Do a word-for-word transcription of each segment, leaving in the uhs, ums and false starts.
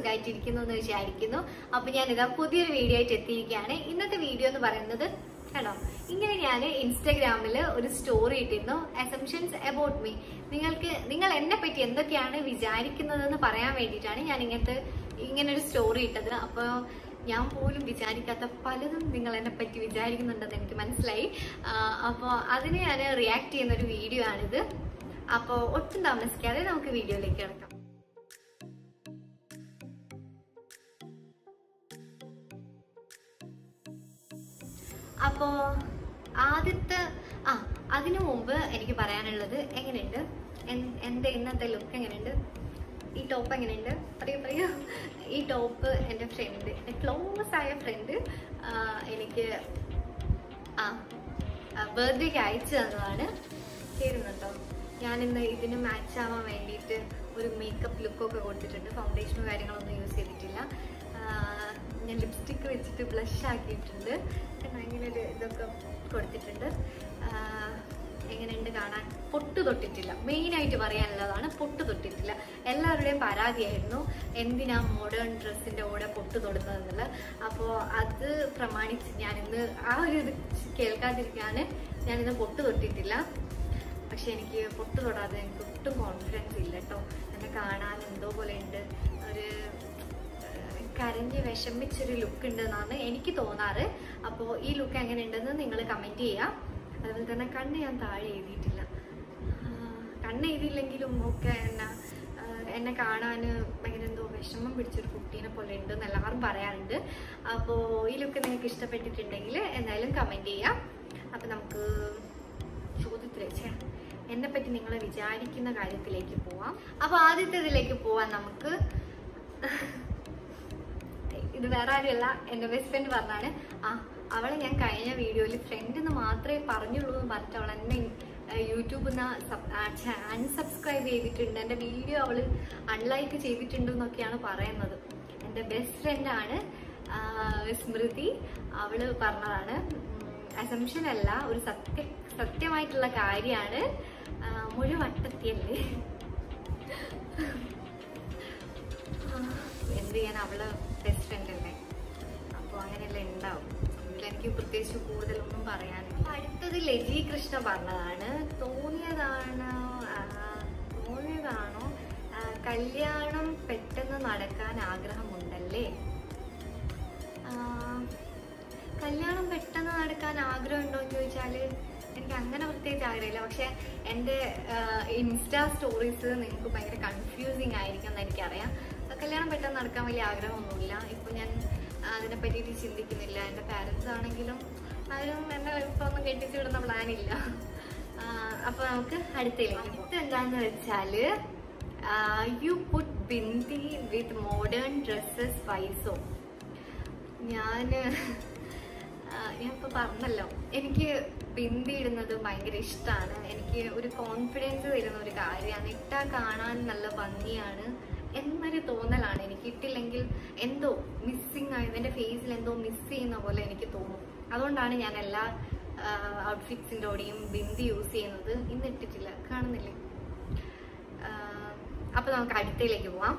സുഖമായിട്ടിരിക്കുന്നു എന്ന് വിചാരിക്കുന്നു. അപ്പൊ ഞാൻ ഇതാ പുതിയൊരു വീഡിയോ ആയിട്ട് എത്തിയിരിക്കുകയാണ്. ഇന്നത്തെ വീഡിയോ എന്ന് പറയുന്നത് കേട്ടോ, ഇങ്ങനെ ഞാൻ ഇൻസ്റ്റാഗ്രാമിൽ ഒരു സ്റ്റോറി ഇട്ടിരുന്നു, അസംഷൻസ് അബൌട്ട് മീ. നിങ്ങൾക്ക് നിങ്ങൾ എന്നെ പറ്റി എന്തൊക്കെയാണ് വിചാരിക്കുന്നതെന്ന് പറയാൻ വേണ്ടിയിട്ടാണ് ഞാൻ ഇങ്ങനത്തെ ഇങ്ങനെ ഒരു സ്റ്റോറി ഇട്ടത്. അപ്പൊ ഞാൻ പോലും വിചാരിക്കാത്ത പലതും നിങ്ങൾ എന്നെ പറ്റി വിചാരിക്കുന്നുണ്ടെന്ന് എനിക്ക് മനസ്സിലായി. അപ്പോൾ അതിന് ഞാൻ റിയാക്ട് ചെയ്യുന്ന ഒരു വീഡിയോ ആണിത്. അപ്പോൾ ഒട്ടും താമസിക്കാതെ നമുക്ക് വീഡിയോയിലേക്ക് കിടക്കാം. അപ്പോ ആദ്യത്തെ ആ അതിനു മുമ്പ് എനിക്ക് പറയാനുള്ളത്, എങ്ങനെയുണ്ട് എൻ്റെ ഇന്നത്തെ ലുക്ക്? എങ്ങനെയുണ്ട്? ഈ ടോപ്പ് എങ്ങനെയുണ്ട്? പറയൂ പറയൂ. ഈ ടോപ്പ് എൻ്റെ ഫ്രണ്ട്, എൻ്റെ ക്ലോസ് ആയ ഫ്രണ്ട് എനിക്ക് ആ ബർത്ത്ഡേക്ക് അയച്ചു തന്നതാണ്. ചേരുന്നുണ്ടോ? ഞാനിന്ന് ഇതിന് മാച്ച് ആവാൻ വേണ്ടിയിട്ട് ഒരു മേക്കപ്പ് ലുക്കൊക്കെ കൊടുത്തിട്ടുണ്ട്. ഫൗണ്ടേഷനോ കാര്യങ്ങളൊന്നും യൂസ് ചെയ്തിട്ടില്ല. ഞാൻ ലിപ്സ്റ്റിക്ക് വെച്ചിട്ട് ബ്ലഷ് ആക്കിയിട്ടുണ്ട്. അങ്ങനെ ഒരു ഇതൊക്കെ കൊടുത്തിട്ടുണ്ട്. എങ്ങനെയുണ്ട് കാണാൻ? പൊട്ട് തൊട്ടിട്ടില്ല. മെയിനായിട്ട് പറയാനുള്ളതാണ്, പൊട്ട് തൊട്ടിട്ടില്ല. എല്ലാവരുടെയും പരാതിയായിരുന്നു എന്തിനാ മോഡേൺ ഡ്രസ്സിൻ്റെ കൂടെ പൊട്ട് തൊടുന്നതെന്നുള്ളത്. അപ്പോൾ അത് പ്രമാണിച്ച് ഞാനിന്ന് ആ ഒരു ഇത് കേൾക്കാതിരിക്കാൻ ഞാനിന്ന് പൊട്ട് തൊട്ടിട്ടില്ല. പക്ഷെ എനിക്ക് പൊട്ട് തൊടാതെ എനിക്ക് ഒട്ടും കോൺഫിഡൻസ് ഇല്ല കേട്ടോ. എന്നെ കാണാൻ എന്തോ പോലെ ഉണ്ട്, ഒരു കരഞ്ഞ് വിഷമിച്ചൊരു ലുക്ക് ഉണ്ടെന്നാണ് എനിക്ക് തോന്നാറ്. അപ്പോൾ ഈ ലുക്ക് എങ്ങനെ ഉണ്ടെന്ന് നിങ്ങൾ കമൻറ്റ് ചെയ്യാം. അതുപോലെ തന്നെ കണ്ണ് ഞാൻ താഴെ എഴുതിയിട്ടില്ല. കണ്ണ് എഴുതിയില്ലെങ്കിലും ഒക്കെ എന്നെ എന്നെ കാണാൻ ഭയങ്കര എന്തോ വിഷമം പിടിച്ചൊരു കുട്ടീനെ പോലെ ഉണ്ടെന്ന് എല്ലാവരും പറയാറുണ്ട്. അപ്പോൾ ഈ ലുക്ക് നിങ്ങൾക്ക് ഇഷ്ടപ്പെട്ടിട്ടുണ്ടെങ്കിൽ എന്തായാലും കമൻറ്റ് ചെയ്യാം. അപ്പം നമുക്ക് ചോദ്യത്തിലേക്ക് എന്നെ പറ്റി നിങ്ങൾ വിചാരിക്കുന്ന കാര്യത്തിലേക്ക് പോവാം. അപ്പോൾ ആദ്യത്തെ ഇതിലേക്ക് പോവാൻ നമുക്ക്. ഇത് വേറെ ആരുമല്ല, എൻ്റെ ബെസ്റ്റ് ഫ്രണ്ട് പറഞ്ഞാണ്. ആ അവളെ ഞാൻ കഴിഞ്ഞ വീഡിയോയിൽ ഫ്രണ്ട് എന്ന് മാത്രമേ പറഞ്ഞുള്ളൂ എന്ന് പറഞ്ഞിട്ട് അവൾ എന്നെ യൂട്യൂബിൽ നിന്ന് അൺസബ്സ്ക്രൈബ് ചെയ്തിട്ടുണ്ട്. എൻ്റെ വീഡിയോ അവൾ അൺലൈക്ക് ചെയ്തിട്ടുണ്ട് എന്നൊക്കെയാണ് പറയുന്നത്. എൻ്റെ ബെസ്റ്റ് ഫ്രണ്ടാണ് സ്മൃതി. അവള് പറഞ്ഞതാണ്, അസംഷൻ അല്ല, ഒരു സത്യ സത്യമായിട്ടുള്ള കാര്യമാണ്. മുഴുവട്ടത്തിയല്ലേ എന്ത് ചെയ്യാൻ, അവള് ബെസ്റ്റ് ഫ്രണ്ട് അല്ലേ, അപ്പോൾ അങ്ങനെയല്ലേ ഉണ്ടാവും. എനിക്ക് പ്രത്യേകിച്ച് കൂടുതലൊന്നും പറയാനില്ല. അടുത്തത് ലജി കൃഷ്ണ പറഞ്ഞതാണ്, തോന്നിയതാണോ തോന്നിയതാണോ കല്യാണം പെട്ടെന്ന് നടക്കാൻ ആഗ്രഹമുണ്ടല്ലേ? കല്യാണം പെട്ടെന്ന് നടക്കാൻ ആഗ്രഹമുണ്ടോ എന്ന് ചോദിച്ചാൽ എനിക്ക് അങ്ങനെ പ്രത്യേകിച്ച് ആഗ്രഹമില്ല. പക്ഷെ എൻ്റെ ഇൻസ്റ്റാ സ്റ്റോറീസ് നിങ്ങൾക്ക് ഭയങ്കര കൺഫ്യൂസിങ് ആയിരിക്കും എന്ന് എനിക്കറിയാം. കല്യാണം പെട്ടെന്ന് നടക്കാൻ വലിയ ആഗ്രഹമൊന്നുമില്ല. ഇപ്പം ഞാൻ അതിനെ പറ്റിയിട്ട് ചിന്തിക്കുന്നില്ല. എൻ്റെ പാരൻസ് ആണെങ്കിലും ആരും എന്നെ ഇപ്പം ഒന്നും കെട്ടിച്ചു വിടുന്ന പ്ലാനില്ല. അപ്പോൾ നമുക്ക് അടുത്തേക്ക്. അടുത്ത എന്താണെന്ന് വെച്ചാൽ, you put bindi with modern dresses why so. ഞാൻ ഞാൻ ഇപ്പോൾ പറഞ്ഞല്ലോ, എനിക്ക് ബിന്ദി ഇടുന്നത് ഭയങ്കര ഇഷ്ടമാണ്. എനിക്ക് ഒരു കോൺഫിഡൻസ് തരുന്ന ഒരു കാര്യമാണ്. ഇട്ടാൽ കാണാൻ നല്ല ഭംഗിയാണ് എന്നൊരു തോന്നലാണ് എനിക്ക്. ഇട്ടില്ലെങ്കിൽ എന്തോ മിസ്സിങ് ആയത്, എൻ്റെ ഫേസിൽ എന്തോ മിസ് ചെയ്യുന്ന പോലെ എനിക്ക് തോന്നും. അതുകൊണ്ടാണ് ഞാൻ എല്ലാ ഔട്ട്ഫിറ്റ്സിൻ്റെ കൂടെയും ബിന്ദി യൂസ് ചെയ്യുന്നത്. ഇന്ന് ഇട്ടിട്ടില്ല, കാണുന്നില്ലേ? അപ്പോൾ നമുക്ക് അടുത്തയിലേക്ക് പോവാം.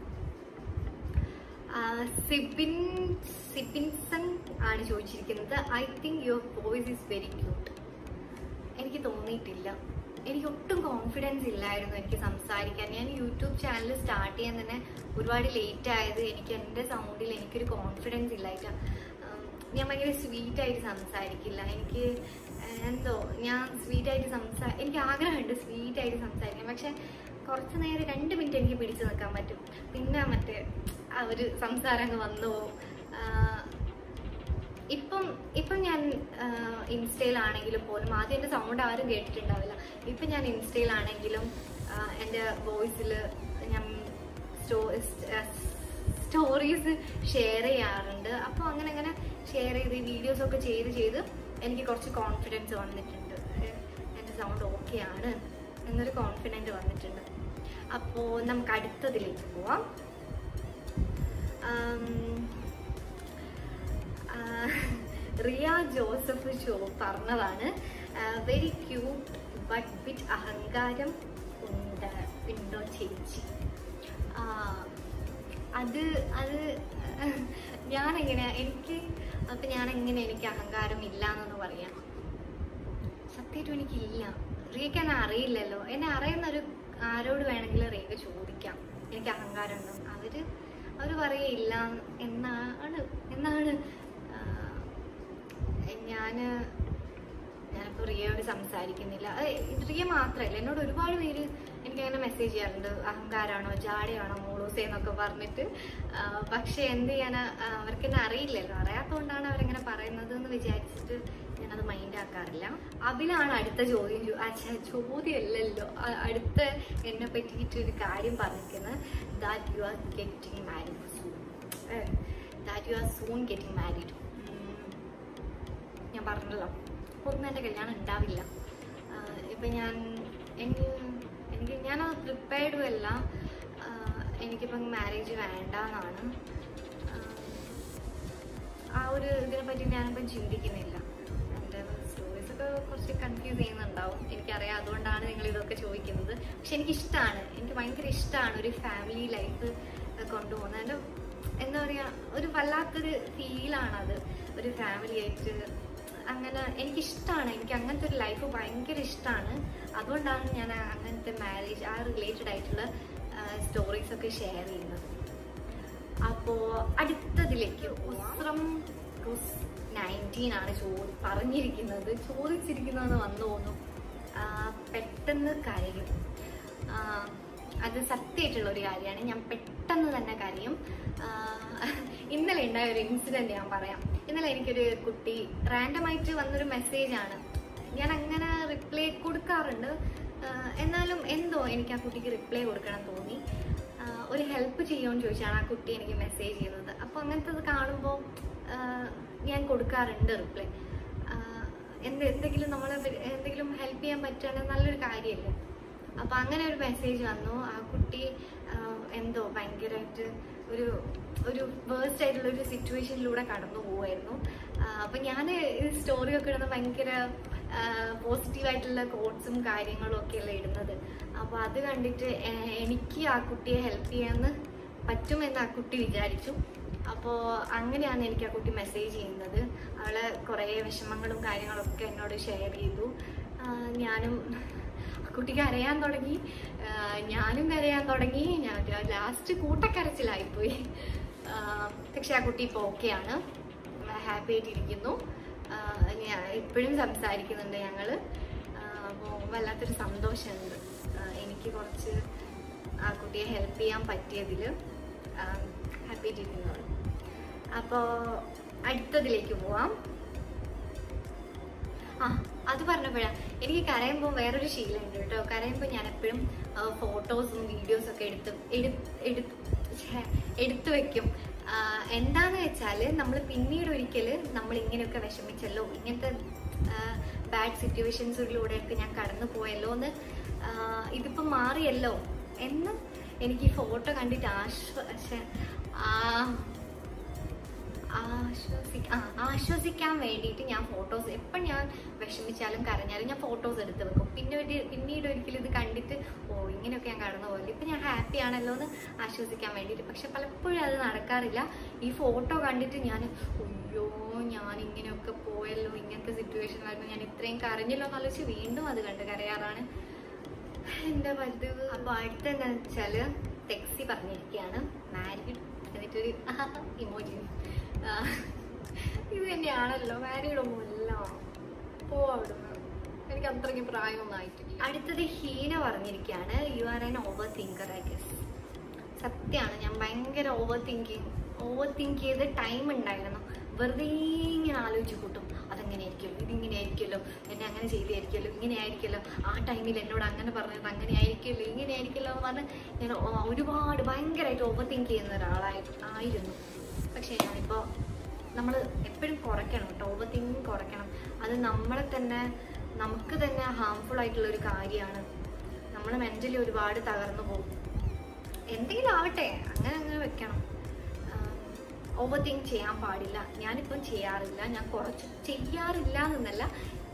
സിബിൻ സിബിൻസൺ ആണ് ചോദിച്ചിരിക്കുന്നത്, I think your voice is very cute. എനിക്ക് തോന്നിയിട്ടില്ല. എനിക്ക് ഒട്ടും കോൺഫിഡൻസ് ഇല്ലായിരുന്നു എനിക്ക് സംസാരിക്കാൻ. ഞാൻ യൂട്യൂബ് ചാനൽ സ്റ്റാർട്ട് ചെയ്യാൻ തന്നെ ഒരുപാട് ലേറ്റ് ആയത് എനിക്ക് എൻ്റെ സൗണ്ടിൽ എനിക്കൊരു കോൺഫിഡൻസ് ഇല്ലായിട്ടാണ്. ഞാൻ ഭയങ്കര സ്വീറ്റായിട്ട് സംസാരിക്കില്ല. എനിക്ക് എന്തോ ഞാൻ സ്വീറ്റായിട്ട് സംസാ എനിക്ക് ആഗ്രഹമുണ്ട് സ്വീറ്റായിട്ട് സംസാരിക്കാൻ. പക്ഷെ കുറച്ച് നേരം രണ്ട് മിനിറ്റ് എനിക്ക് പിടിച്ചു നിൽക്കാൻ പറ്റും. പിന്നെ മറ്റേ ആ ഒരു സംസാരം അങ്ങ് വന്നു പോകും. ഇപ്പം ഇപ്പം ഞാൻ ഇൻസ്റ്റയിലാണെങ്കിലും പോലും ആദ്യം എൻ്റെ സൗണ്ട് ആരും കേട്ടിട്ടുണ്ടാവില്ല. ഇപ്പം ഞാൻ ഇൻസ്റ്റയിലാണെങ്കിലും എൻ്റെ വോയിസിൽ ഞാൻ സ്റ്റോ സ്റ്റോറീസ് ഷെയർ ചെയ്യാറുണ്ട്. അപ്പോൾ അങ്ങനെ അങ്ങനെ ഷെയർ ചെയ്ത് വീഡിയോസൊക്കെ ചെയ്ത് ചെയ്ത് എനിക്ക് കുറച്ച് കോൺഫിഡൻസ് വന്നിട്ടുണ്ട്. എൻ്റെ സൗണ്ട് ഓക്കെ ആണ് എന്നൊരു കോൺഫിഡൻറ്റ് വന്നിട്ടുണ്ട്. അപ്പോൾ നമുക്ക് അടുത്തതിലേക്ക് പോവാം. റിയ ജോസഫ് ഷോ പറഞ്ഞതാണ്, വെരി ക്യൂട്ട് ബട്ട് വിറ്റ് അഹങ്കാരം ഉണ്ട് ഉണ്ടോ ചേച്ചി? അത് അത് ഞാനെങ്ങനെ എനിക്ക് അപ്പം ഞാനെങ്ങനെ എനിക്ക് അഹങ്കാരം ഇല്ല എന്നൊന്ന് പറയാം. സത്യമായിട്ടും എനിക്കില്ല. റീക്ക് എന്നെ അറിയില്ലല്ലോ. എന്നെ അറിയുന്നൊരു ആരോട് വേണമെങ്കിലും റീക്ക് ചോദിക്കാം എനിക്ക് അഹങ്കാരം ഉണ്ടോ. അവർ അവർ പറയില്ല എന്നാണ് എന്നാണ് ഞാൻ ഞാനിപ്പോൾ റിയയോട് സംസാരിക്കുന്നില്ല. റിയ മാത്രമല്ല, എന്നോട് ഒരുപാട് പേര് എനിക്കങ്ങനെ മെസ്സേജ് ചെയ്യാറുണ്ട്, അഹങ്കാരമാണോ ജാടയാണോ മോളൂസേ എന്നൊക്കെ പറഞ്ഞിട്ട്. പക്ഷെ എന്ത് ചെയ്യാൻ, അവർക്ക് എന്നെ അറിയില്ലല്ലോ. അറിയാത്തതുകൊണ്ടാണ് അവരെങ്ങനെ പറയുന്നത് എന്ന് വിചാരിച്ചിട്ട് ഞാനത് മൈൻഡ് ആക്കാറില്ല. അബിലാണ് അടുത്ത ചോദ്യം. അച്ഛാ ചോദ്യമല്ലല്ലോ, അടുത്ത എന്നെ പറ്റിയിട്ടൊരു കാര്യം പറഞ്ഞിരിക്കുന്നത്, that you are getting married soon. That you are soon getting married. ഞാൻ പറഞ്ഞല്ലോ ഒന്നും എൻ്റെ കല്യാണം ഉണ്ടാവില്ല. ഇപ്പം ഞാൻ എനിക്ക് എനിക്ക് ഞാനത് പ്രിപ്പയർഡും അല്ല. എനിക്കിപ്പം മാരേജ് വേണ്ട എന്നാണ്. ആ ഒരു ഇതിനെപ്പറ്റി ഞാനിപ്പം ചിന്തിക്കുന്നില്ല. എൻ്റെ സ്റ്റോറീസൊക്കെ കുറച്ച് കൺഫ്യൂസ് ചെയ്യുന്നുണ്ടാവും, എനിക്കറിയാം. അതുകൊണ്ടാണ് നിങ്ങൾ ഇതൊക്കെ ചോദിക്കുന്നത്. പക്ഷെ എനിക്കിഷ്ടമാണ്, എനിക്ക് ഭയങ്കര ഇഷ്ടമാണ് ഒരു ഫാമിലി ലൈഫ് കൊണ്ടുപോകുന്നത്. എൻ്റെ എന്താ പറയുക, ഒരു വല്ലാത്തൊരു ഫീലാണത്, ഒരു ഫാമിലി ആയിട്ട്. അങ്ങനെ എനിക്കിഷ്ടമാണ്, എനിക്ക് അങ്ങനത്തെ ഒരു ലൈഫ് ഭയങ്കര ഇഷ്ടമാണ്. അതുകൊണ്ടാണ് ഞാൻ അങ്ങനത്തെ മാരേജ് ആ റിലേറ്റഡ് ആയിട്ടുള്ള സ്റ്റോറീസൊക്കെ ഷെയർ ചെയ്യുന്നത്. അപ്പോൾ അടുത്തതിലേക്ക് ഉസ്രം നയൻറ്റീൻ ആണ് ചോ പറഞ്ഞിരിക്കുന്നത് ചോദിച്ചിരിക്കുന്നതെന്ന് വന്നു തോന്നും. പെട്ടെന്ന് കരയും. അത് സത്യമായിട്ടുള്ള ഒരു കാര്യമാണ്. ഞാൻ പെട്ടെന്ന് തന്നെ കരയും. ഇന്നലെ ഉണ്ടായ ഒരു ഇൻസിഡൻറ്റ് ഞാൻ പറയാം. ഇന്നലെ എനിക്കൊരു കുട്ടി റാൻഡമായിട്ട് വന്നൊരു മെസ്സേജാണ്. ഞാൻ അങ്ങനെ റിപ്ലൈ കൊടുക്കാറുണ്ട്, എന്നാലും എന്തോ എനിക്ക് ആ കുട്ടിക്ക് റിപ്ലൈ കൊടുക്കണം തോന്നി. ഒരു ഹെൽപ്പ് ചെയ്യുമെന്ന് ചോദിച്ചാണ് ആ കുട്ടി എനിക്ക് മെസ്സേജ് ചെയ്യുന്നത്. അപ്പോൾ അങ്ങനത്തെ കാണുമ്പോൾ ഞാൻ കൊടുക്കാറുണ്ട് റിപ്ലൈ. എന്ത് എന്തെങ്കിലും നമ്മളെ എന്തെങ്കിലും ഹെൽപ്പ് ചെയ്യാൻ പറ്റുകയാണെങ്കിൽ നല്ലൊരു കാര്യമല്ലേ. അപ്പോൾ അങ്ങനെ ഒരു മെസ്സേജ് വന്നു. ആ കുട്ടി എന്തോ ഭയങ്കരമായിട്ട് ഒരു ഒരു വേഴ്സ്റ്റ് ആയിട്ടുള്ള ഒരു സിറ്റുവേഷനിലൂടെ കടന്നു പോവായിരുന്നു. അപ്പം ഞാൻ ഈ സ്റ്റോറിയൊക്കെ ഇടുന്നത് ഭയങ്കര പോസിറ്റീവായിട്ടുള്ള കോട്ട്സും കാര്യങ്ങളും ഒക്കെയല്ലേ ഇടുന്നത്. അപ്പോൾ അത് കണ്ടിട്ട് എനിക്ക് ആ കുട്ടിയെ ഹെൽപ്പ് ചെയ്യാമെന്ന് പറ്റുമെന്ന് ആ കുട്ടി വിചാരിച്ചു. അപ്പോൾ അങ്ങനെയാണ് എനിക്ക് ആ കുട്ടി മെസ്സേജ് ചെയ്യുന്നത്. അവളെ കുറേ വിഷമങ്ങളും കാര്യങ്ങളൊക്കെ എന്നോട് ഷെയർ ചെയ്തു. ഞാനും കുട്ടിക്ക് കരയാൻ തുടങ്ങി, ഞാനും കരയാൻ തുടങ്ങി. ഞാൻ ലാസ്റ്റ് കൂട്ടക്കരച്ചിലായിപ്പോയി. പക്ഷെ ആ കുട്ടി ഇപ്പോൾ ഓക്കെയാണ്, ഹാപ്പി ആയിട്ടിരിക്കുന്നു. ഞാൻ ഇപ്പോഴും സംസാരിക്കുന്നുണ്ട് ഞങ്ങൾ. അപ്പോൾ വല്ലാത്തൊരു സന്തോഷമുണ്ട് എനിക്ക് കുറച്ച് ആ കുട്ടിയെ ഹെൽപ്പ് ചെയ്യാൻ പറ്റിയതിൽ. ഹാപ്പി ആയിട്ടിരിക്കുന്നു. അപ്പോൾ അടുത്തതിലേക്ക് പോവാം. ആ അത് പറഞ്ഞപ്പോഴാണ് എനിക്ക് കരയുമ്പോൾ വേറൊരു ശീലമുണ്ട് കേട്ടോ. കരയുമ്പോൾ ഞാൻ എപ്പോഴും ഫോട്ടോസും വീഡിയോസൊക്കെ എടുത്ത് എടുത്ത് എടുത്തു വെക്കും. എന്താന്ന് വെച്ചാൽ നമ്മൾ പിന്നീട് ഒരിക്കൽ നമ്മൾ ഇങ്ങനെയൊക്കെ വിഷമിച്ചല്ലോ, ഇങ്ങനത്തെ ബാഡ് സിറ്റുവേഷൻസിലൂടെയൊക്കെ ഞാൻ കടന്നു പോയല്ലോ എന്ന്, ഇതിപ്പോൾ മാറിയല്ലോ എന്ന് എനിക്ക് ഈ ഫോട്ടോ കണ്ടിട്ട് ആശ്വാസ ആശ്വസിക്ക ആശ്വസിക്കാൻ വേണ്ടിയിട്ട് ഞാൻ ഫോട്ടോസ് എപ്പം ഞാൻ വിഷമിച്ചാലും കരഞ്ഞാലും ഞാൻ ഫോട്ടോസ് എടുത്ത് വെക്കും. പിന്നെ ഒരു പിന്നീട് ഒരിക്കലും ഇത് കണ്ടിട്ട് ഓ ഇങ്ങനെയൊക്കെ ഞാൻ കടന്നു പോയല്ലോ, ഇപ്പം ഞാൻ ഹാപ്പി ആണല്ലോ എന്ന് ആശ്വസിക്കാൻ വേണ്ടിയിട്ട്. പക്ഷെ പലപ്പോഴും അത് നടക്കാറില്ല. ഈ ഫോട്ടോ കണ്ടിട്ട് ഞാൻ അയ്യോ ഞാൻ ഇങ്ങനെയൊക്കെ പോയല്ലോ, ഇങ്ങനത്തെ സിറ്റുവേഷനിലായിരുന്നു, ഞാൻ ഇത്രയും കരഞ്ഞല്ലോ എന്നാലോചിച്ച് വീണ്ടും അത് കണ്ട് കരയാറാണ് എൻ്റെ പതിവ്. അപ്പോൾ അടുത്തെന്താണെന്ന് വെച്ചാൽ ടെക്സി പറഞ്ഞിരിക്കുകയാണ് മാരീഡ് എന്നിട്ടൊരു ഇമോജി. ഇത് തന്നെയാണല്ലോ, മാരീഡൊന്നും അല്ല, പോവാ അവിടുന്ന്, എനിക്ക് അത്രയ്ക്ക് പ്രായമൊന്നും ആയിട്ടില്ല. അടുത്തത് ഹീന പറഞ്ഞിരിക്കുകയാണ് you are an over thinker I guess. സത്യമാണ്, ഞാൻ ഭയങ്കര ഓവർ തിങ്കിങ് ഓവർ തിങ്ക് ചെയ്ത് ടൈം ഉണ്ടായിരുന്നു. വെറുതെ ഇങ്ങനെ ആലോചിച്ച് കൂട്ടും, അതെങ്ങനെ ആയിരിക്കുമല്ലോ, ഇതിങ്ങനെ ആയിരിക്കുമല്ലോ, എന്നെ അങ്ങനെ ചെയ്തായിരിക്കുമല്ലോ, ഇങ്ങനെ ആയിരിക്കുമല്ലോ, ആ ടൈമിൽ എന്നോട് അങ്ങനെ പറഞ്ഞത് അങ്ങനെ ആയിരിക്കുമല്ലോ, ഇങ്ങനെ ആയിരിക്കുമല്ലോ എന്ന് പറഞ്ഞ് ഞാൻ ഒരുപാട് ഭയങ്കരമായിട്ട് ഓവർ തിങ്ക് ചെയ്യുന്ന ഒരാളായി ആയിരുന്നു. പക്ഷേ ഞാനിപ്പോൾ നമ്മൾ എപ്പോഴും കുറയ്ക്കണം കേട്ടോ, ഓവർ തിങ്കിങ് കുറയ്ക്കണം. അത് നമ്മളെ തന്നെ നമുക്ക് തന്നെ ഹാംഫുൾ ആയിട്ടുള്ളൊരു കാര്യമാണ്. നമ്മൾ മെൻ്റലി ഒരുപാട് തകർന്നു പോകും. എന്തെങ്കിലും ആവട്ടെ, അങ്ങനെ അങ്ങനെ വെക്കണം. ഓവർ തിങ്ക് ചെയ്യാൻ പാടില്ല. ഞാനിപ്പം ചെയ്യാറില്ല, ഞാൻ കുറച്ച് ചെയ്യാറില്ല എന്നല്ല,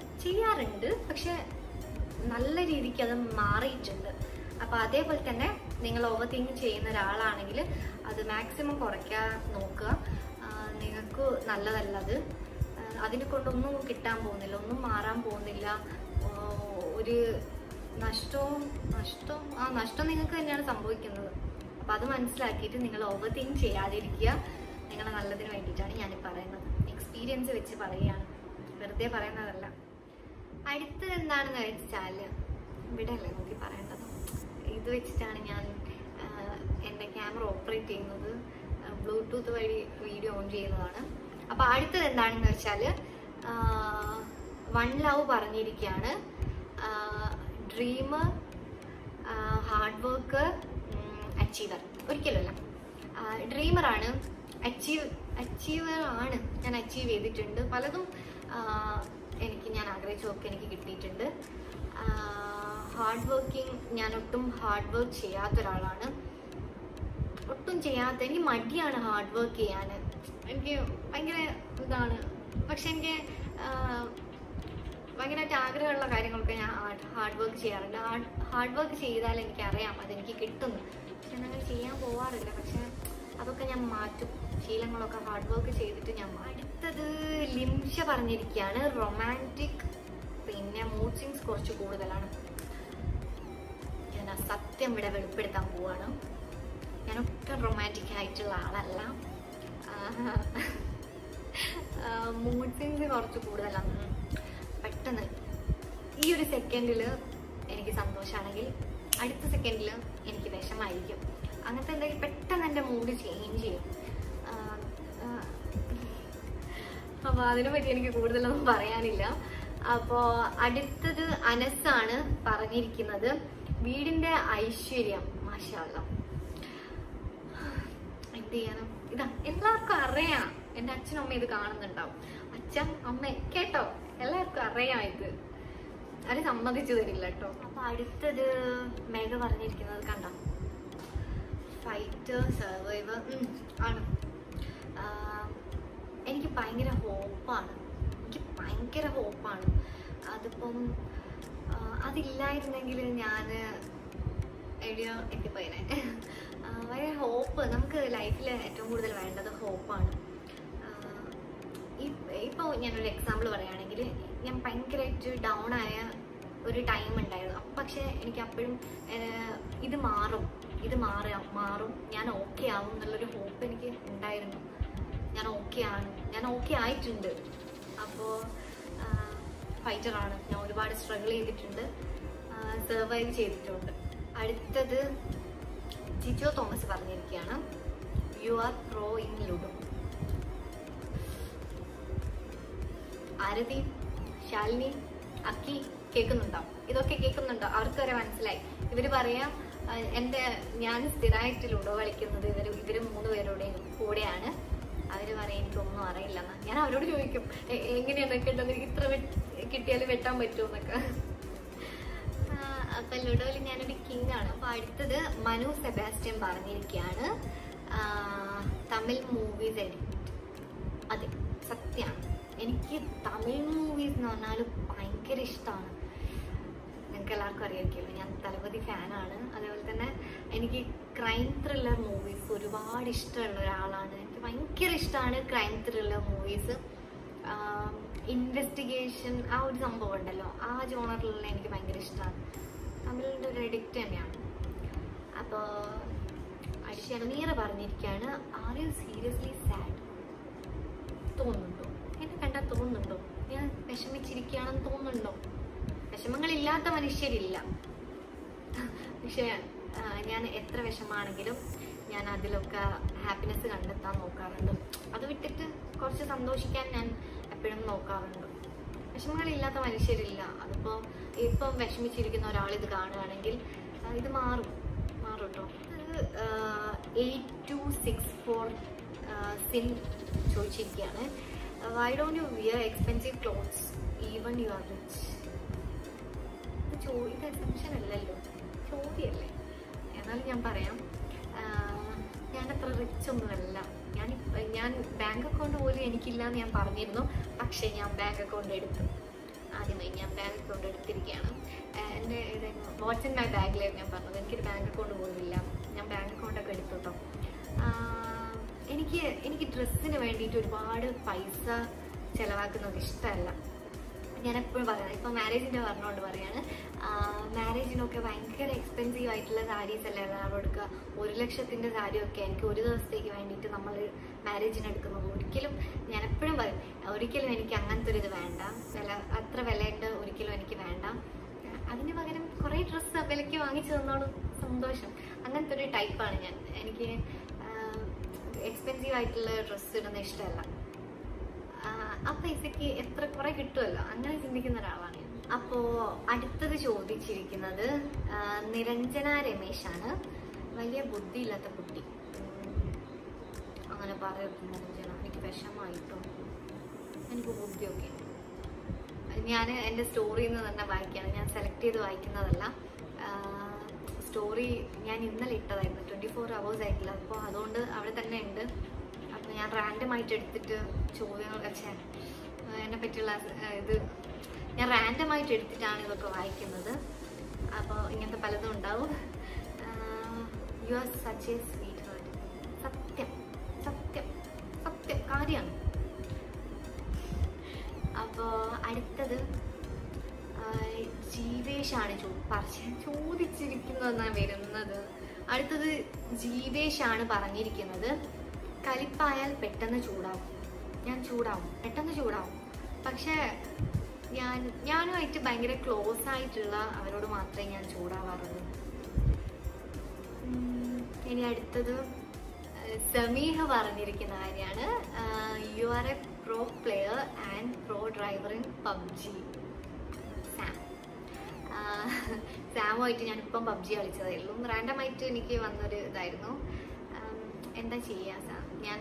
ചെയ്യാറുണ്ട്, പക്ഷെ നല്ല രീതിക്ക് അത് മാറിയിട്ടുണ്ട്. അപ്പോൾ അതേപോലെ തന്നെ നിങ്ങൾ ഓവർ തിങ്ക് ചെയ്യുന്ന ഒരാളാണെങ്കിൽ അത് മാക്സിമം കുറയ്ക്കാൻ നോക്കുക. നിങ്ങൾക്ക് നല്ലതല്ല അത്. അതിനെ കൊണ്ടൊന്നും കിട്ടാൻ പോകുന്നില്ല, ഒന്നും മാറാൻ പോകുന്നില്ല. ഒരു നഷ്ടവും നഷ്ടം ആ നഷ്ടം നിങ്ങൾക്ക് തന്നെയാണ് സംഭവിക്കുന്നത്. അപ്പം അത് മനസ്സിലാക്കിയിട്ട് നിങ്ങൾ ഓവർ തിങ്ക് ചെയ്യാതിരിക്കുക. നിങ്ങളെ നല്ലതിന് വേണ്ടിയിട്ടാണ് ഞാൻ പറയുന്നത്. എക്സ്പീരിയൻസ് വെച്ച് പറയുകയാണ്, വെറുതെ പറയുന്നതല്ല. അടുത്തത് എന്താണെന്ന് വെച്ചാൽ, ഇവിടെ അല്ലേ നോക്കി പറയേണ്ടത്, ഇത് വെച്ചിട്ടാണ് ഞാൻ എൻ്റെ ക്യാമറ ഓപ്പറേറ്റ് ചെയ്യുന്നത്. ബ്ലൂടൂത്ത് വഴി വീഡിയോ ഓൺ ചെയ്യുന്നതാണ്. അപ്പോൾ അടുത്തത് എന്താണെന്ന് വെച്ചാൽ, വൺ ലവ് പറഞ്ഞിരിക്കുകയാണ്. Dreamer, hard work, achiever. ഒരിക്കലുമല്ല, ഡ്രീമറാണ്. അച്ചീവ് അച്ചീവർ ആണ്. ഞാൻ അച്ചീവ് ചെയ്തിട്ടുണ്ട് പലതും. എനിക്ക് ഞാൻ ആഗ്രഹിച്ചതൊക്കെ എനിക്ക് കിട്ടിയിട്ടുണ്ട്. ഹാർഡ് വർക്കിംഗ്, ഞാൻ ഒട്ടും ഹാർഡ് വർക്ക് ചെയ്യാത്ത ഒരാളാണ്. ഒട്ടും ചെയ്യാത്ത, എനിക്ക് മടിയാണ് ഹാർഡ് വർക്ക് ചെയ്യാൻ. എനിക്ക് ഭയങ്കര ഇതാണ്. പക്ഷെ എനിക്ക് ഭയങ്കരമായിട്ട് ആഗ്രഹമുള്ള കാര്യങ്ങളൊക്കെ ഞാൻ ഹാർഡ് വർക്ക് ചെയ്യാറുണ്ട്. ഹാർഡ് ഹാർഡ് വർക്ക് ചെയ്താൽ എനിക്കറിയാം അതെനിക്ക് കിട്ടുന്നു. പക്ഷെ അങ്ങനെ ചെയ്യാൻ പോവാറില്ല. പക്ഷെ അതൊക്കെ ഞാൻ മാറ്റും. ശീലങ്ങളൊക്കെ ഹാർഡ് വർക്ക് ചെയ്തിട്ട് ഞാൻ മാറ്റും. അടുത്തത് ലിംഷ പറഞ്ഞിരിക്കുകയാണ്. റൊമാൻറ്റിക്, പിന്നെ മൂഡ് സ്വിങ്സ് കുറച്ച് കൂടുതലാണ്. ഞാൻ ആ സത്യം ഇവിടെ വെളിപ്പെടുത്താൻ പോവാണ്. ഞാൻ ഒട്ടും റൊമാൻറ്റിക് ആയിട്ടുള്ള ആളല്ല. മൂഡ് സ്വിങ്സ് കുറച്ച് കൂടുതലാണ്. പെട്ടെന്ന് ഈ ഒരു സെക്കൻഡിൽ എനിക്ക് സന്തോഷമാണെങ്കിൽ അടുത്ത സെക്കൻഡിൽ എനിക്ക് വിഷമായിരിക്കും. അങ്ങനത്തെ എന്തെങ്കിലും പെട്ടെന്ന് എൻ്റെ മൂഡ് ചേഞ്ച് ചെയ്യും. അപ്പോൾ അതിനെ പറ്റി എനിക്ക് കൂടുതലൊന്നും പറയാനില്ല. അപ്പോൾ അടുത്തത് അനസാണ് പറഞ്ഞിരിക്കുന്നത്. വീടിൻ്റെ ഐശ്വര്യം. മാഷാ അല്ലാ, എന്ത് ചെയ്യാനും. ഇതാ എല്ലാവർക്കും അറിയാം. എൻ്റെ അച്ഛനും അമ്മ ഇത് കാണുന്നുണ്ടാവും. അച്ഛൻ അമ്മ കേട്ടോ, എല്ലാവർക്കും അറിയാം ഇത്. അത് സമ്മതിച്ചു തരില്ല കേട്ടോ. അപ്പൊ അടുത്തത് മേഘ പറഞ്ഞിരിക്കുന്നത് കണ്ടോ, ഫൈറ്റർ, സർവൈവർ ആണ്. എനിക്ക് ഭയങ്കര ഹോപ്പാണ്. എനിക്ക് ഭയങ്കര ഹോപ്പാണ്. അതിപ്പം അതില്ലായിരുന്നെങ്കിൽ ഞാൻ എവിടെയോ എത്തിപ്പോയനെ. ഭയങ്കര ഹോപ്പ്. നമുക്ക് ലൈഫിൽ ഏറ്റവും കൂടുതൽ വേണ്ടത് ഹോപ്പാണ്. ഇപ്പോൾ ഞാനൊരു എക്സാമ്പിൾ പറയുകയാണെങ്കിൽ, ഞാൻ ഭയങ്കരമായിട്ട് ഡൗൺ ആയ ഒരു ടൈം ഉണ്ടായിരുന്നു. പക്ഷെ എനിക്ക് അപ്പോഴും ഇത് മാറും, ഇത് മാറാം മാറും ഞാൻ ഓക്കെ ആവും എന്നുള്ളൊരു ഹോപ്പ് എനിക്ക് ഉണ്ടായിരുന്നു. ഞാൻ ഓക്കെ ആണ്, ഞാൻ ഓക്കെ ആയിട്ടുണ്ട്. അപ്പോൾ ഫൈറ്ററാണ്. ഞാൻ ഒരുപാട് സ്ട്രഗിൾ ചെയ്തിട്ടുണ്ട്, സർവൈവ് ചെയ്തിട്ടുണ്ട്. അടുത്തത് ജിജോ തോമസ് പറഞ്ഞിരിക്കുകയാണ്. You are pro in Ludo. Arathi, Shalini, Akki കേൾക്കുന്നുണ്ടാവും. ഇതൊക്കെ കേൾക്കുന്നുണ്ടോ? അവർക്ക് വരെ മനസ്സിലായി. ഇവര് പറയാം എൻ്റെ ഞാൻ സ്ഥിരമായിട്ട് ലുഡോ കളിക്കുന്നത് ഇവർ ഇവര് മൂന്ന് പേരുടെയും കൂടെയാണ്. അവര് പറയാം എനിക്കൊന്നും അറിയില്ലെന്ന്. ഞാൻ അവരോട് ചോദിക്കും എങ്ങനെയാന്നൊക്കെ ഉണ്ടോ, എനിക്ക് ഇത്ര കിട്ടിയാലും വെട്ടാൻ പറ്റുമെന്നൊക്കെ. അപ്പൊ ലുഡോയിൽ ഞാനൊരു കിങ് ആണ്. അപ്പൊ അടുത്തത് മനു സെബാസ്റ്റ്യൻ പറഞ്ഞിരിക്കുകയാണ്. Tamil movies edit. അതെ, സത്യമാണ്. എനിക്ക് തമിഴ് മൂവീസ് എന്ന് പറഞ്ഞാൽ ഭയങ്കര ഇഷ്ടമാണ്. നിങ്ങൾക്ക് എല്ലാവർക്കും അറിയാമല്ലോ, ഞാൻ തലപതി ഫാനാണ്. അതേപോലെ തന്നെ എനിക്ക് ക്രൈം ത്രില്ലർ മൂവീസ് ഒരുപാട് ഇഷ്ടമുള്ള ഒരാളാണ്. എനിക്ക് ഭയങ്കര ഇഷ്ടമാണ് ക്രൈം ത്രില്ലർ മൂവീസ്. ഇൻവെസ്റ്റിഗേഷൻ ആ ഒരു സംഭവം ഉണ്ടല്ലോ, ആ ജോണറിലുള്ള എനിക്ക് ഭയങ്കര ഇഷ്ടമാണ്. തമിഴിൻ്റെ ഒരു എഡിക്റ്റ് തന്നെയാണ്. അപ്പോൾ ഷെർമീറ പറഞ്ഞിരിക്കുകയാണ്. Are you seriously sad? തോന്നുന്നുണ്ടോ? എന്നെ കണ്ടാൽ തോന്നുന്നുണ്ടോ ഞാൻ വിഷമിച്ചിരിക്കുകയാണെന്ന് തോന്നുന്നുണ്ടോ? വിഷമങ്ങളില്ലാത്ത മനുഷ്യരില്ല. പക്ഷെ ഞാൻ എത്ര വിഷമാണെങ്കിലും ഞാൻ അതിലൊക്കെ ഹാപ്പിനെസ് കണ്ടെത്താൻ നോക്കാറുണ്ട്. അത് വിട്ടിട്ട് കുറച്ച് സന്തോഷിക്കാൻ ഞാൻ എപ്പോഴും നോക്കാറുണ്ട്. വിഷമങ്ങളില്ലാത്ത മനുഷ്യരില്ല. അതിപ്പോൾ ഇപ്പം വിഷമിച്ചിരിക്കുന്ന ഒരാളിത് കാണുകയാണെങ്കിൽ ഇത് മാറും മാറും കേട്ടോ. Eight two six four sin ചോദിച്ചിരിക്കുകയാണ്. Why don't you wear expensive clothes even you are rich? ഇത് ചോ ഇത് അസംഷൻ അല്ലല്ലോ, ചോദ്യമല്ലേ. എന്നാലും ഞാൻ പറയാം, ഞാനത്ര റിച്ച് ഒന്നുമല്ല. ഞാൻ ഞാൻ ബാങ്ക് അക്കൗണ്ട് പോലും എനിക്കില്ല എന്ന് ഞാൻ പറഞ്ഞിരുന്നു. പക്ഷേ ഞാൻ ബാങ്ക് അക്കൗണ്ട് എടുത്തു. ആദ്യമായി ഞാൻ ബാങ്ക് അക്കൗണ്ട് എടുത്തിരിക്കുകയാണ്. എൻ്റെ ഇതായിരുന്നു വാട്സ് ഇൻ മൈ ബാഗിലായിരുന്നു ഞാൻ പറഞ്ഞത്. എനിക്കൊരു ബാങ്ക് അക്കൗണ്ട് പോലുമില്ല. ഞാൻ ബാങ്ക് അക്കൗണ്ടൊക്കെ എടുത്തു കേട്ടോ. എനിക്ക് എനിക്ക് ഡ്രസ്സിന് വേണ്ടിയിട്ട് ഒരുപാട് പൈസ ചിലവാക്കുന്നത് ഇഷ്ടമല്ല. ഞാൻ എപ്പോഴും പറയാം, ഇപ്പോൾ മാരേജിൻ്റെ പറഞ്ഞുകൊണ്ട് പറയാണ്, മാരേജിനൊക്കെ ഭയങ്കര എക്സ്പെൻസീവ് ആയിട്ടുള്ള സാരീസ് അല്ലേ എല്ലാവരും എടുക്കുക. ഒരു ലക്ഷത്തിൻ്റെ സാരിയൊക്കെ എനിക്ക് ഒരു ദിവസത്തേക്ക് വേണ്ടിയിട്ട് നമ്മൾ മാരേജിന് എടുക്കുന്നത് ഒരിക്കലും, ഞാൻ എപ്പോഴും പറയും, ഒരിക്കലും എനിക്ക് അങ്ങനത്തെ ഒരു ഇത് വേണ്ട. വില അത്ര വിലയുണ്ട് ഒരിക്കലും എനിക്ക് വേണ്ട. അതിന് പകരം കുറേ ഡ്രസ്സ് വിലയ്ക്ക് വാങ്ങിച്ചു തന്നോളും, സന്തോഷം. അങ്ങനത്തെ ഒരു ടൈപ്പാണ് ഞാൻ. എനിക്ക് എക്സ്പെൻസീവ് ആയിട്ടുള്ള ഡ്രസ്സ് ഇടുന്ന ഇഷ്ടമല്ല. ആ പൈസക്ക് എത്ര കുറെ കിട്ടുമല്ലോ, അങ്ങനെ ചിന്തിക്കുന്ന ഒരാളാണ് ഞാൻ. അപ്പോൾ അടുത്തത് ചോദിച്ചിരിക്കുന്നത് നിരഞ്ജന രമേശാണ്. വലിയ ബുദ്ധിയില്ലാത്ത കുട്ടി, അങ്ങനെ പറയരുത് നിരഞ്ജന, എനിക്ക് വിഷമായിട്ടോ. എനിക്ക് ബുദ്ധിയൊക്കെ ഞാൻ എൻ്റെ സ്റ്റോറിയിൽ നിന്ന് തന്നെ വായിക്കുകയാണ്, ഞാൻ സെലക്ട് ചെയ്ത് വായിക്കുന്നതല്ല. സ്റ്റോറി ഞാൻ ഇന്നലെ ഇട്ടതായിരുന്നു, ട്വൻറ്റി ഫോർ അവേഴ്സ് ആയിട്ടില്ല. അപ്പോൾ അതുകൊണ്ട് അവിടെ തന്നെ ഉണ്ട്. അപ്പോൾ ഞാൻ റാൻഡമായിട്ട് എടുത്തിട്ട് ചോദ്യങ്ങൾ വെച്ചാൽ എന്നെ പറ്റിയുള്ള ഇത് ഞാൻ റാൻഡമായിട്ട് എടുത്തിട്ടാണ് ഇതൊക്കെ വായിക്കുന്നത്. അപ്പോൾ ഇങ്ങനത്തെ പലതും ഉണ്ടാവും. You are such a sweet heart. സത്യം സത്യം സത്യം കാര്യമാണ്. അപ്പോൾ അടുത്തത് ജീവേഷാണ് ചോ പറ ചോദിച്ചിരിക്കുന്നതെന്നാണ് വരുന്നത്. അടുത്തത് ജീവേഷാണ് പറഞ്ഞിരിക്കുന്നത്. കലിപ്പായാൽ പെട്ടെന്ന് ചൂടാവും. ഞാൻ ചൂടാവും, പെട്ടെന്ന് ചൂടാവും. പക്ഷേ ഞാൻ ഞാനുമായിട്ട് ഭയങ്കര ക്ലോസ് ആയിട്ടുള്ള അവരോട് മാത്രമേ ഞാൻ ചൂടാവാറുള്ളൂ. ഇനി അടുത്തത് സമീഹ പറഞ്ഞിരിക്കുന്ന കാര്യമാണ്. You are a pro player and pro driver in PUBG. Sam സാമുമായിട്ട് ഞാനിപ്പം പബ്ജി കളിച്ചതായിരുന്നു. റാൻഡമായിട്ട് എനിക്ക് വന്നൊരു ഇതായിരുന്നു. എന്താ ചെയ്യുക സാം, ഞാൻ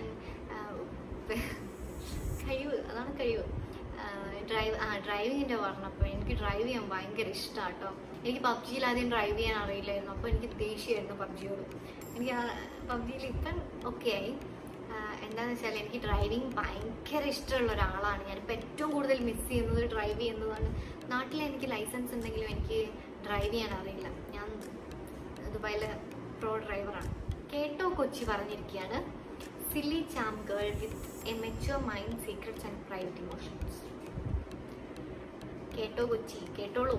കഴിവ്, അതാണ് കഴിവ്. ഡ്രൈവ് ആ ഡ്രൈവിങ്ങിൻ്റെ പറഞ്ഞപ്പോൾ എനിക്ക് ഡ്രൈവ് ചെയ്യാൻ ഭയങ്കര ഇഷ്ടമാണ് കേട്ടോ. എനിക്ക് പബ്ജിയിൽ ആദ്യം ഡ്രൈവ് ചെയ്യാൻ അറിയില്ലായിരുന്നു. അപ്പോൾ എനിക്ക് ദേഷ്യമായിരുന്നു പബ്ജിയോട്. എനിക്ക് ആ പബ്ജിയിൽ ഇപ്പം ഓക്കെ ആയി. എന്താണെന്ന് വെച്ചാൽ എനിക്ക് ഡ്രൈവിങ് ഭയങ്കര ഇഷ്ടമുള്ള ഒരാളാണ്. ഞാനിപ്പോൾ ഏറ്റവും കൂടുതൽ മിസ് ചെയ്യുന്നത് ഡ്രൈവ് ചെയ്യുന്നതാണ്. നാട്ടിൽ എനിക്ക് ലൈസൻസ് ഉണ്ടെങ്കിലും എനിക്ക് ഡ്രൈവ് ചെയ്യാൻ അറിയില്ല. ഞാൻ ദുബായിലെ പ്രോ ഡ്രൈവറാണ്. കേട്ടോ കൊച്ചി പറഞ്ഞിരിക്കുകയാണ്. Silly charm girl with a mature mind, secrets and private emotions. കേട്ടോ കൊച്ചി, കേട്ടോളൂ.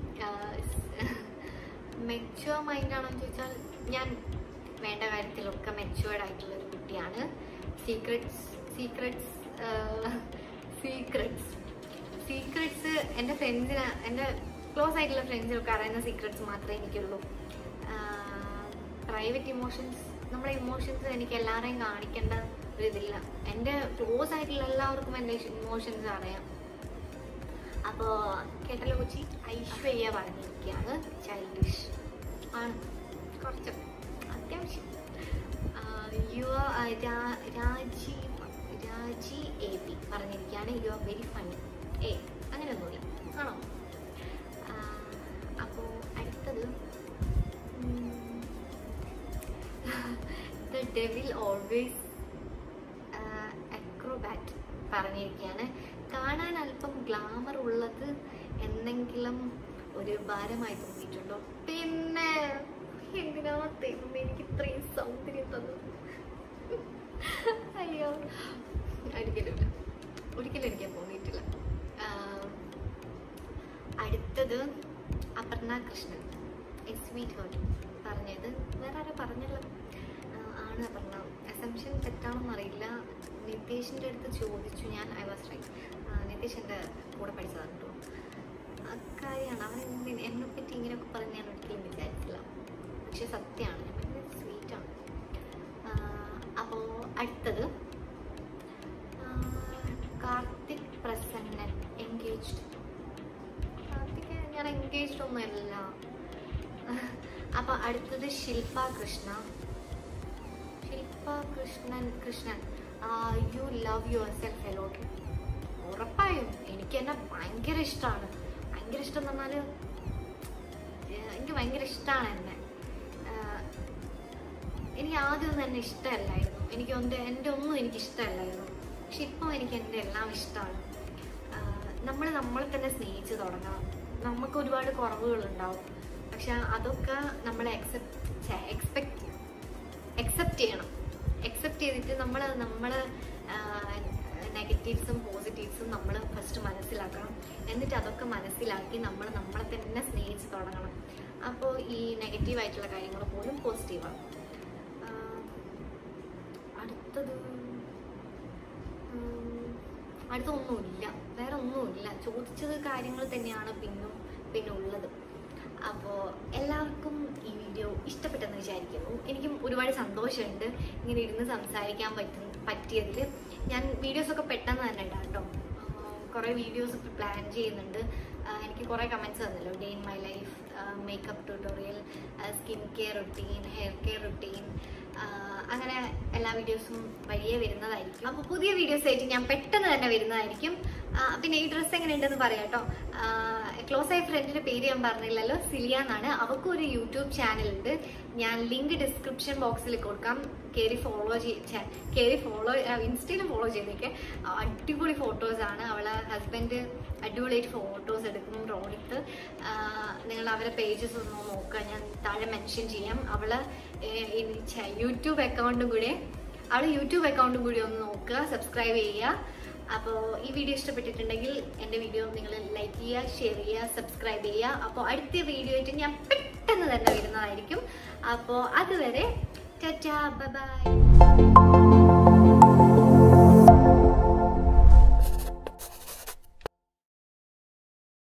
മെച്യൂർ മൈൻഡാണെന്ന് ചോദിച്ചാൽ ഞാൻ വേണ്ട കാര്യത്തിലൊക്കെ മെച്യൂർഡ് ആയിട്ടുള്ള ഒരു കുട്ടിയാണ്. സീക്രറ്റ്സ് സീക്രറ്റ്സ് സീക്രറ്റ്സ് സീക്രറ്റ്സ് എൻ്റെ ഫ്രണ്ട്സിന്, എൻ്റെ ക്ലോസ് ആയിട്ടുള്ള ഫ്രണ്ട്സിനൊക്കെ അറിയുന്ന സീക്രറ്റ്സ് മാത്രമേ എനിക്കുള്ളൂ. പ്രൈവറ്റ് ഇമോഷൻസ്, നമ്മളെ ഇമോഷൻസ് എനിക്ക് എല്ലാവരെയും കാണിക്കേണ്ട ഒരിതില്ല. എൻ്റെ ക്ലോസ് ആയിട്ടുള്ള എല്ലാവർക്കും എൻ്റെ ഇമോഷൻസ് അറിയാം. അപ്പോൾ കേട്ടല്ലോ കൊച്ചി. ഐശ്വര്യ പറഞ്ഞിരിക്കുകയാണ്. ചൈൽഡിഷ് ആണ് കുറച്ച് അത്യാവശ്യം. U Raji Raji A P പറഞ്ഞിരിക്കുകയാണ്. You are very funny. ഏ അങ്ങനെയൊന്നുമില്ല, ആണോ? അപ്പോൾ അടുത്തത് ദ ഡെവിൽ ഓൾവേസ് അക്രോബാറ്റ് പറഞ്ഞിരിക്കുകയാണ്. കാണാൻ അല്പം ഗ്ലാമർ ഉള്ളത് എന്തെങ്കിലും ഒരു ഭാരമായി തോന്നിയിട്ടുണ്ടോ? പിന്നെ എന്തിനാ ദൈവം എനിക്ക് ഇത്രയും സൗന്ദര്യം തന്നത്? അയ്യോ, ഒരിക്കലുമില്ല, ഒരിക്കലും എനിക്ക് തോന്നിയിട്ടില്ല. അടുത്തത് Aparna Krishnan, a sweet heart പറഞ്ഞത്. വേറെ ആരാ പറഞ്ഞല്ലോ? ആണ് അപർണ. അസംഷൻ തെറ്റാണെന്ന് അറിയില്ല. നിതേഷിൻ്റെ അടുത്ത് ചോദിച്ചു ഞാൻ. I was right. നിതേഷ് എൻ്റെ കൂടെ പഠിച്ചതാണ് കേട്ടോ. അക്കാര്യമാണ്. അവൻ എന്നെപ്പറ്റി ഇങ്ങനെയൊക്കെ പറഞ്ഞ് ഞാൻ ഒരിക്കലും വിചാരിച്ചില്ല. പക്ഷെ സത്യമാണ്, ഞാൻ ഭയങ്കര സ്വീറ്റാണ്. അപ്പോൾ അടുത്തത് കാർത്തിക് പ്രസന്നൻ, എൻഗേജ്ഡ്. കാർത്തിക് ഞാൻ എൻഗേജ്ഡ് ഒന്നുമല്ല. അപ്പോൾ അടുത്തത് Shilpa Krishna. Shilpa Krishnan Krishnan you love yourself a lot. ഉറപ്പായും എനിക്ക് എന്നെ ഭയങ്കര ഇഷ്ടമാണ്. ഭയങ്കര ഇഷ്ടം എന്ന് പറഞ്ഞാൽ എനിക്ക് ഭയങ്കര ഇഷ്ടമാണ് എന്നെ. എനിക്ക് ആദ്യമൊന്നും എന്നെ ഇഷ്ടമല്ലായിരുന്നു. എനിക്ക് എൻ്റെ എൻ്റെ ഒന്നും എനിക്ക് ഇഷ്ടമല്ലായിരുന്നു. പക്ഷെ ഇപ്പം എനിക്ക് എൻ്റെ എല്ലാം ഇഷ്ടമാണ്. നമ്മൾ നമ്മളെ തന്നെ സ്നേഹിച്ച് തുടങ്ങണം. നമുക്ക് ഒരുപാട് കുറവുകളുണ്ടാവും, പക്ഷെ അതൊക്കെ നമ്മൾ എക്സെപ്റ്റ് എക്സ്പെക്ട് എക്സെപ്റ്റ് ചെയ്യണം. എക്സെപ്റ്റ് ചെയ്തിട്ട് നമ്മൾ നമ്മൾ നെഗറ്റീവ്സും പോസിറ്റീവ്സും നമ്മൾ ഫസ്റ്റ് മനസ്സിലാക്കണം. എന്നിട്ട് അതൊക്കെ മനസ്സിലാക്കി നമ്മൾ നമ്മളെ തന്നെ സ്നേഹിച്ച് തുടങ്ങണം. അപ്പോൾ ഈ നെഗറ്റീവായിട്ടുള്ള കാര്യങ്ങൾ പോലും പോസിറ്റീവാണ്. അടുത്തത് അടുത്തൊന്നുമില്ല, വേറെ ഒന്നുമില്ല. ചോദിച്ചത് കാര്യങ്ങൾ തന്നെയാണ് പിന്നും പിന്നെ ഉള്ളത്. അപ്പോൾ എല്ലാവർക്കും ഈ വീഡിയോ ഇഷ്ടപ്പെട്ടെന്ന് വിചാരിക്കുന്നു. എനിക്കും ഒരുപാട് സന്തോഷമുണ്ട് ഇങ്ങനെ ഇരുന്ന് സംസാരിക്കാൻ പറ്റുന്ന പറ്റിയതിൽ. ഞാൻ വീഡിയോസൊക്കെ പെട്ടെന്ന് തന്നെ ഇടാം കേട്ടോ. കുറേ വീഡിയോസ് ഇപ്പോൾ പ്ലാൻ ചെയ്യുന്നുണ്ട്. എനിക്ക് കുറേ കമൻറ്റ്സ് വന്നല്ലോ, day in my life, makeup tutorial, skin care routine, hair care routine, അങ്ങനെ എല്ലാ വീഡിയോസും വഴിയേ വരുന്നതായിരിക്കും. അപ്പോൾ പുതിയ വീഡിയോസ് ആയിട്ട് ഞാൻ പെട്ടെന്ന് തന്നെ വരുന്നതായിരിക്കും. പിന്നെ ഈ ഡ്രസ്സ് എങ്ങനെയുണ്ടെന്ന് പറയാം കേട്ടോ. ക്ലോസ് ആയ ഫ്രണ്ടിൻ്റെ പേര് ഞാൻ പറഞ്ഞില്ലല്ലോ, സിലിയ എന്നാണ്. അവൾക്കും ഒരു യൂട്യൂബ് ചാനലുണ്ട്. ഞാൻ ലിങ്ക് ഡിസ്ക്രിപ്ഷൻ ബോക്സിൽ കൊടുക്കാം. കയറി ഫോളോ ചെയ്യ കയറി ഫോളോ ഇൻസ്റ്റയിൽ ഫോളോ ചെയ്തേക്കെ. അടിപൊളി ഫോട്ടോസാണ്. അവളെ ഹസ്ബൻഡ് അടിപൊളിയായിട്ട് ഫോട്ടോസ് എടുക്കും റോഡിത്ത്. നിങ്ങൾ അവരെ പേജസ് ഒന്ന് നോക്കുക, ഞാൻ താഴെ മെൻഷൻ ചെയ്യാം. അവള് യൂട്യൂബ് അക്കൗണ്ടും കൂടെ അവൾ യൂട്യൂബ് അക്കൗണ്ടും കൂടി ഒന്ന് നോക്കുക, സബ്സ്ക്രൈബ് ചെയ്യുക. അപ്പോൾ ഈ വീഡിയോ ഇഷ്ടപ്പെട്ടിട്ടുണ്ടെങ്കിൽ എൻ്റെ വീഡിയോ നിങ്ങൾ ലൈക്ക് ചെയ്യുക, ഷെയർ ചെയ്യുക, സബ്സ്ക്രൈബ് ചെയ്യുക. അപ്പോൾ അടുത്ത വീഡിയോ ആയിട്ട് ഞാൻ പെട്ടെന്ന് തന്നെ വരുന്നതായിരിക്കും. അപ്പോൾ അതുവരെ ടാറ്റാ, ബൈ ബൈ.